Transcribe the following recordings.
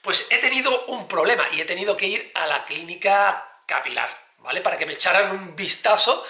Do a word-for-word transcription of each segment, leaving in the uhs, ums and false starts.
pues he tenido un problema y he tenido que ir a la clínica capilar, ¿vale? Para que me echaran un vistazo.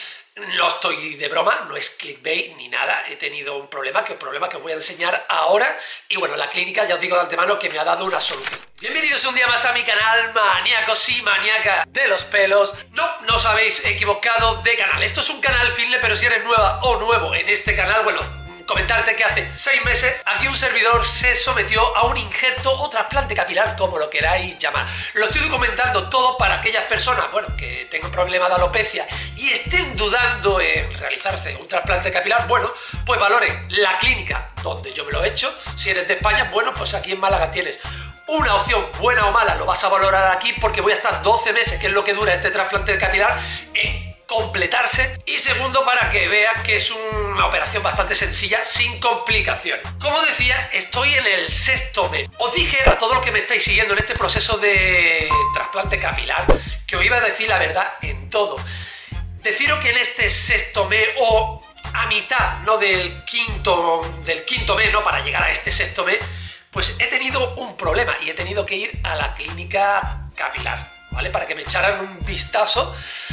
No estoy de broma, no es clickbait ni nada, he tenido un problema, que el problema que os voy a enseñar ahora, y bueno, la clínica ya os digo de antemano que me ha dado una solución. Bienvenidos un día más a mi canal, maníacos y maníacas de los pelos. No, no os habéis equivocado de canal, esto es un canal fitness, pero si eres nueva o nuevo en este canal, bueno, comentarte que hace seis meses aquí un servidor se sometió a un injerto o trasplante capilar, como lo queráis llamar. Lo estoy documentando todo para aquellas personas, bueno, que tengan problemas de alopecia y estén dudando en realizarse un trasplante capilar. Bueno, pues valoren la clínica donde yo me lo he hecho. Si eres de España, bueno, pues aquí en Málaga tienes una opción, buena o mala, lo vas a valorar aquí porque voy a estar doce meses, que es lo que dura este trasplante capilar, en completarse. Y segundo, para que veas que es una operación bastante sencilla, sin complicaciones. Como decía, estoy en el sexto mes. Os dije a todos los que me estáis siguiendo en este proceso de trasplante capilar que os iba a decir la verdad en todo. Deciros que en este sexto mes, o a mitad, no del quinto, del quinto mes, no, para llegar a este sexto mes, pues he tenido un problema y he tenido que ir a la clínica capilar, ¿vale? Para que me echaran un vistazo.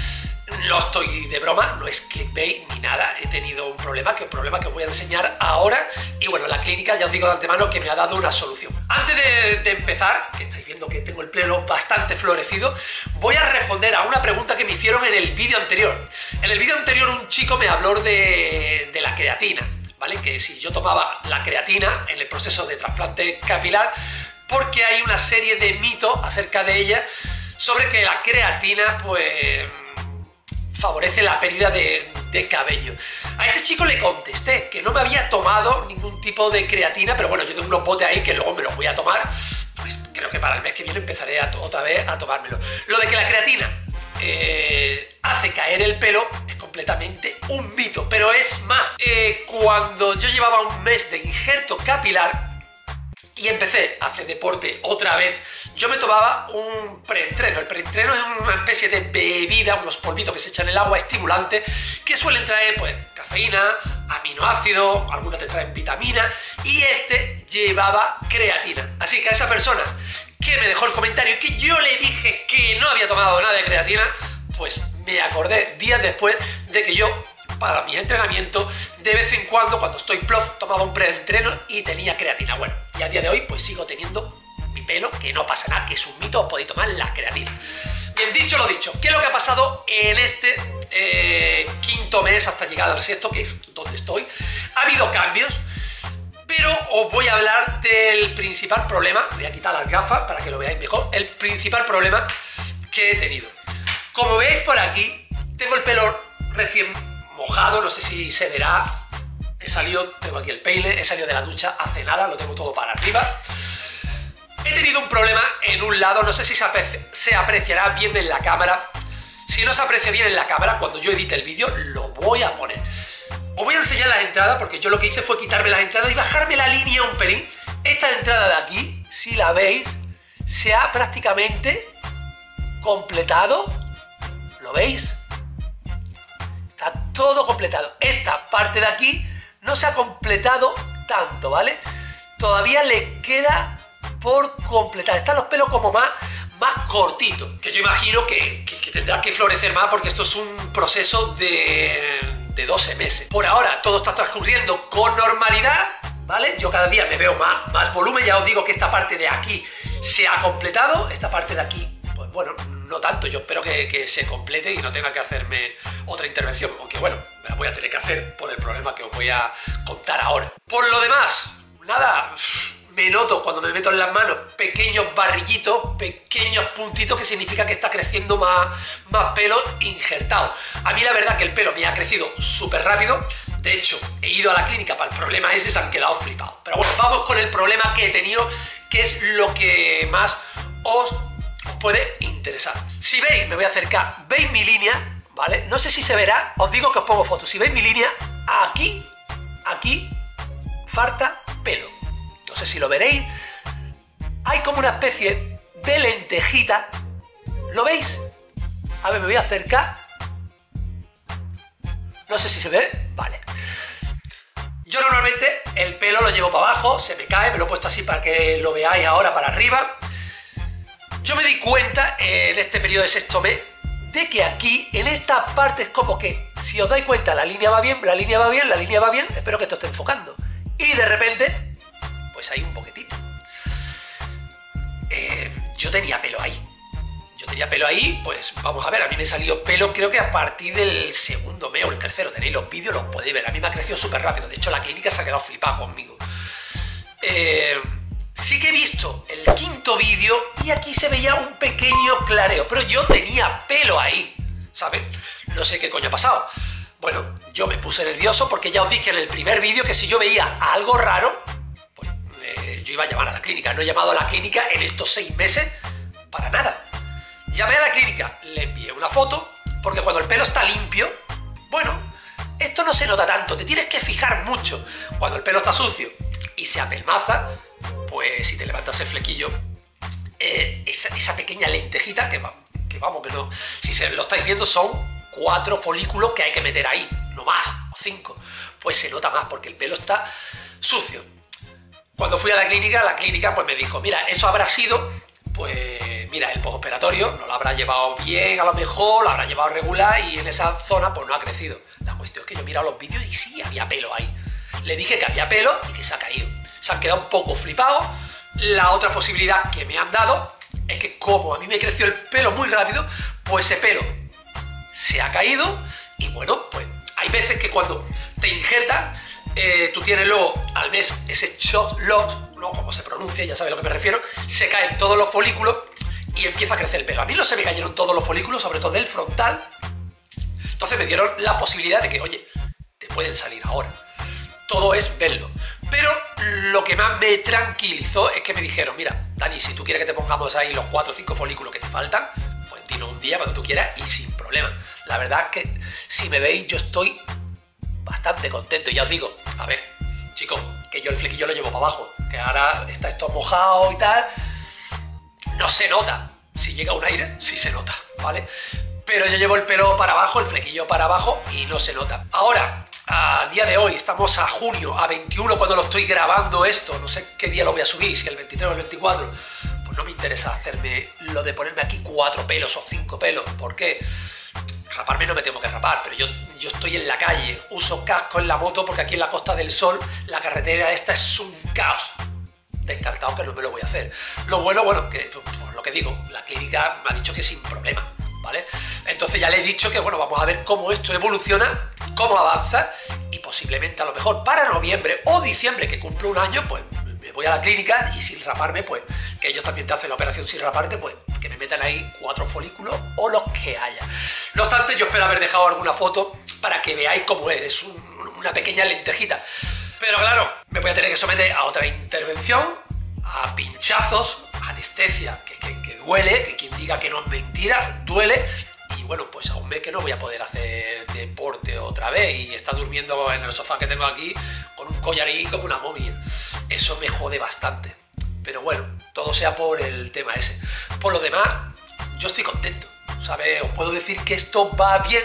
No estoy de broma, no es clickbait ni nada, he tenido un problema, que el problema que os voy a enseñar ahora, y bueno, la clínica ya os digo de antemano que me ha dado una solución. Antes de, de empezar, que estáis viendo que tengo el pelo bastante florecido, voy a responder a una pregunta que me hicieron en el vídeo anterior. En el vídeo anterior un chico me habló de, de la creatina, ¿vale? Que si yo tomaba la creatina en el proceso de trasplante capilar, porque hay una serie de mitos acerca de ella, sobre que la creatina, pues, favorece la pérdida de, de cabello. A este chico le contesté que no me había tomado ningún tipo de creatina, pero bueno, yo tengo unos botes ahí que luego me los voy a tomar. Pues creo que para el mes que viene empezaré a otra vez a tomármelo. Lo de que la creatina eh, hace caer el pelo es completamente un mito, pero es más, eh, cuando yo llevaba un mes de injerto capilar y empecé a hacer deporte otra vez, yo me tomaba un preentreno. El preentreno es una especie de bebida, unos polvitos que se echan en el agua, estimulante, que suelen traer pues cafeína, aminoácidos, algunos te traen vitamina, y este llevaba creatina. Así que a esa persona que me dejó el comentario que yo le dije que no había tomado nada de creatina, pues me acordé días después de que yo, para mi entrenamiento, de vez en cuando, cuando estoy plof, tomaba un preentreno y tenía creatina. Bueno, y a día de hoy pues sigo teniendo mi pelo, que no pasa nada, que es un mito, os podéis tomar la creatina. Bien, dicho lo dicho, ¿qué es lo que ha pasado en este eh, quinto mes hasta llegar al sexto, que es donde estoy? Ha habido cambios, pero os voy a hablar del principal problema. Voy a quitar las gafas para que lo veáis mejor. El principal problema que he tenido. Como veis por aquí, tengo el pelo recién mojado, no sé si se verá. He salido, tengo aquí el peine, he salido de la ducha hace nada, lo tengo todo para arriba. He tenido un problema en un lado, no sé si se, aprecia, se apreciará bien en la cámara. Si no se aprecia bien en la cámara, cuando yo edite el vídeo, lo voy a poner. Os voy a enseñar las entradas, porque yo lo que hice fue quitarme las entradas y bajarme la línea un pelín. Esta entrada de aquí, si la veis, se ha prácticamente completado. ¿Lo veis? Está todo completado. Esta parte de aquí no se ha completado tanto, ¿vale? Todavía le queda por completar. Están los pelos como más, más cortitos, que yo imagino que, que, que tendrá que florecer más, porque esto es un proceso de, de doce meses. Por ahora todo está transcurriendo con normalidad, ¿vale? Yo cada día me veo más, más volumen. Ya os digo que esta parte de aquí se ha completado, esta parte de aquí, pues bueno, no tanto. Yo espero que, que se complete y no tenga que hacerme otra intervención, aunque bueno, me la voy a tener que hacer por el problema que os voy a contar ahora. Por lo demás, nada, me noto cuando me meto en las manos pequeños barrillitos, pequeños puntitos, que significa que está creciendo más, más pelo injertado. A mí la verdad que el pelo me ha crecido súper rápido. De hecho, he ido a la clínica para el problema ese y se han quedado flipados. Pero bueno, vamos con el problema que he tenido, que es lo que más os, os puede interesar. Si veis, me voy a acercar, ¿veis mi línea? ¿Vale? No sé si se verá, os digo que os pongo fotos. Si veis mi línea, aquí, aquí, falta pelo. No sé si lo veréis. Hay como una especie de lentejita. ¿Lo veis? A ver, me voy a acercar. No sé si se ve. Vale. Yo normalmente el pelo lo llevo para abajo, se me cae, me lo he puesto así para que lo veáis ahora para arriba. Yo me di cuenta en este periodo de sexto mes de que aquí, en esta parte, es como que, si os dais cuenta, la línea va bien, la línea va bien, la línea va bien, espero que esto esté enfocando. Y de repente, pues hay un poquitito. Eh, yo tenía pelo ahí. Yo tenía pelo ahí, pues vamos a ver, a mí me salió pelo creo que a partir del segundo mes o el tercero. Tenéis los vídeos, los podéis ver. A mí me ha crecido súper rápido. De hecho, la clínica se ha quedado flipada conmigo. Eh, sí que he visto el quinto vídeo y aquí se veía un pequeño clareo, pero yo tenía pelo ahí, ¿sabes? No sé qué coño ha pasado. Bueno, yo me puse nervioso porque ya os dije en el primer vídeo que si yo veía algo raro, pues eh, yo iba a llamar a la clínica. No he llamado a la clínica en estos seis meses para nada. Llamé a la clínica, le envié una foto, porque cuando el pelo está limpio, bueno, esto no se nota tanto, te tienes que fijar mucho. Cuando el pelo está sucio y se apelmaza, pues si te levantas el flequillo, eh, esa, esa pequeña lentejita, que, que vamos, pero si se lo estáis viendo son cuatro folículos que hay que meter ahí, no más, o cinco, pues se nota más porque el pelo está sucio. Cuando fui a la clínica, la clínica pues me dijo, mira, eso habrá sido... pues mira, el postoperatorio no lo habrá llevado bien, a lo mejor lo habrá llevado regular y en esa zona pues no ha crecido. La cuestión es que yo he mirado los vídeos y sí había pelo ahí. Le dije que había pelo y que se ha caído. Se han quedado un poco flipados. La otra posibilidad que me han dado es que como a mí me creció el pelo muy rápido, pues ese pelo se ha caído y bueno, pues hay veces que cuando te injertas, eh, tú tienes luego al mes ese shot loss, no como se pronuncia, ya sabes a lo que me refiero, se caen todos los folículos y empieza a crecer el pelo. A mí no se me cayeron todos los folículos, sobre todo del frontal. Entonces me dieron la posibilidad de que, oye, te pueden salir ahora. Todo es verlo. Pero lo que más me tranquilizó es que me dijeron, mira, Dani, si tú quieres que te pongamos ahí los cuatro o cinco folículos que te faltan, pues dinos un día cuando tú quieras y sin problema. La verdad es que si me veis yo estoy bastante contento. Y ya os digo, a ver, chicos, que yo el flequillo lo llevo para abajo, que ahora está esto mojado y tal, no se nota. Si llega un aire, sí se nota, ¿vale? Pero yo llevo el pelo para abajo, el flequillo para abajo y no se nota. Ahora, a día de hoy, estamos a junio, a veintiuno cuando lo estoy grabando esto, no sé qué día lo voy a subir, si el veintitrés o el veinticuatro, pues no me interesa hacerme lo de ponerme aquí cuatro pelos o cinco pelos. ¿Por qué? Raparme no me tengo que rapar, pero yo, yo estoy en la calle, uso casco en la moto porque aquí en la Costa del Sol la carretera esta es un caos. Descartado que no me lo voy a hacer. Lo bueno, bueno, que por lo que digo, la clínica me ha dicho que sin problema, ¿vale? Entonces ya le he dicho que, bueno, vamos a ver cómo esto evoluciona, cómo avanza y posiblemente a lo mejor para noviembre o diciembre, que cumplo un año, pues me voy a la clínica y sin raparme, pues que ellos también te hacen la operación sin raparte, pues que me metan ahí cuatro folículos o los que haya. No obstante, yo espero haber dejado alguna foto para que veáis cómo es, es un, una pequeña lentejita. Pero claro, me voy a tener que someter a otra intervención, a pinchazos, anestesia, que, que, que duele, que quien diga que no es mentira, duele. Y bueno, pues a un mes que no voy a poder hacer deporte otra vez y estar durmiendo en el sofá que tengo aquí con un collarín como una momia. Eso me jode bastante. Pero bueno, todo sea por el tema ese. Por lo demás, yo estoy contento, ¿sabes? Os puedo decir que esto va bien.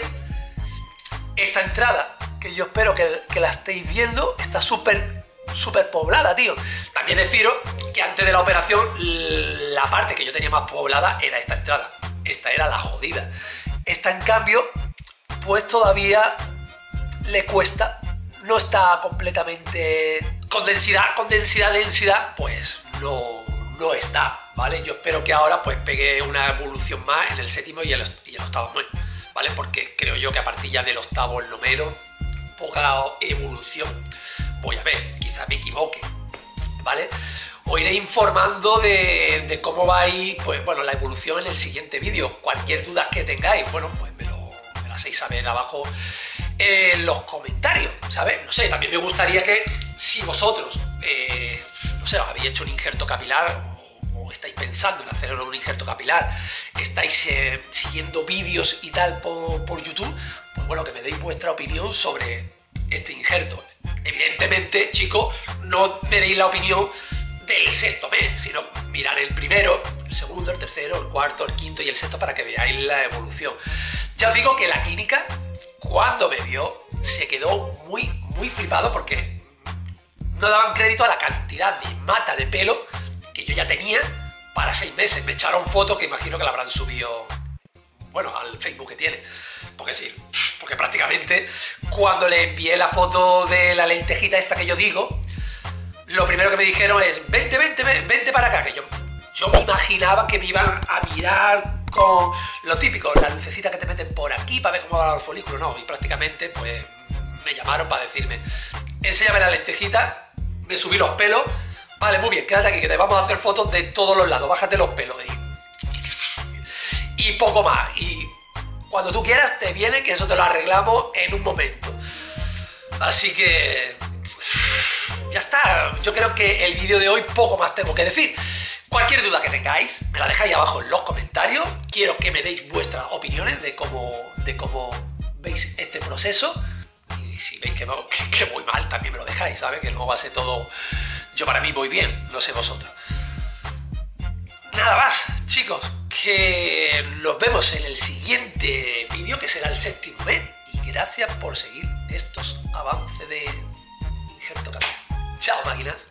Esta entrada, que yo espero que, que la estéis viendo, está súper, súper poblada, tío. También deciros que antes de la operación, la parte que yo tenía más poblada era esta entrada. Esta era la jodida. Esta, en cambio, pues todavía le cuesta. No está completamente... Con densidad, con densidad, densidad, pues no, no está, ¿vale? Yo espero que ahora pues pegue una evolución más en el séptimo y el, y el octavo mes, ¿vale? Porque creo yo que a partir ya del octavo, el noveno, poca evolución voy a ver, quizás me equivoque, ¿vale? Os iré informando de, de cómo va a ir, pues bueno, la evolución en el siguiente vídeo. Cualquier duda que tengáis, bueno, pues me lo, me lo hacéis saber abajo en los comentarios, ¿sabes? No sé, también me gustaría que si vosotros, eh, no sé, os habéis hecho un injerto capilar o, o estáis pensando en hacer un injerto capilar, estáis eh, siguiendo vídeos y tal por, por YouTube, pues bueno, que me deis vuestra opinión sobre este injerto. Evidentemente, chicos, no me deis la opinión del sexto mes, sino mirar el primero, el segundo, el tercero, el cuarto, el quinto y el sexto para que veáis la evolución. Ya os digo que la clínica, cuando me vio, se quedó muy, muy flipado porque no daban crédito a la cantidad de mata de pelo que yo ya tenía para seis meses. Me echaron fotos que imagino que la habrán subido, bueno, al Facebook que tiene. Porque sí, porque prácticamente cuando le envié la foto de la lentejita esta que yo digo, lo primero que me dijeron es, vente, vente, vente para acá, que yo, yo me imaginaba que me iban a mirar con lo típico, la lucecita que te meten por aquí para ver cómo va el folículo, no, y prácticamente pues me llamaron para decirme, enséñame la lentejita, me subí los pelos, vale, muy bien, quédate aquí que te vamos a hacer fotos de todos los lados, bájate los pelos y, y poco más, y cuando tú quieras te viene que eso te lo arreglamos en un momento. Así que ya está, yo creo que el vídeo de hoy poco más tengo que decir. Cualquier duda que tengáis, me la dejáis abajo en los comentarios. Quiero que me deis vuestras opiniones de cómo, de cómo veis este proceso. Y si veis que, no, que, que voy mal, también me lo dejáis, ¿sabes? Que no va a ser todo... Yo para mí voy bien, no sé vosotros. Nada más, chicos, que nos vemos en el siguiente vídeo, que será el séptimo mes. Y gracias por seguir estos avances de injerto capilar. Chao, máquinas.